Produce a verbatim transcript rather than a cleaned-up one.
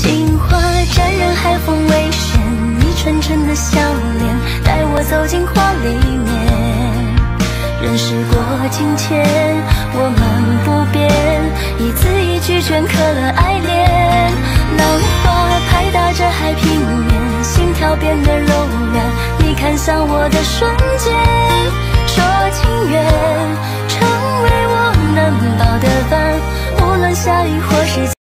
杏花沾染海风微咸，你纯纯的笑脸带我走进花里面。任时过境迁，我们不变，一字一句镌刻了爱恋。浪花拍打着海平面，心跳变得柔软，你看向我的瞬间，说情缘成为我能抱的伴，无论下雨或是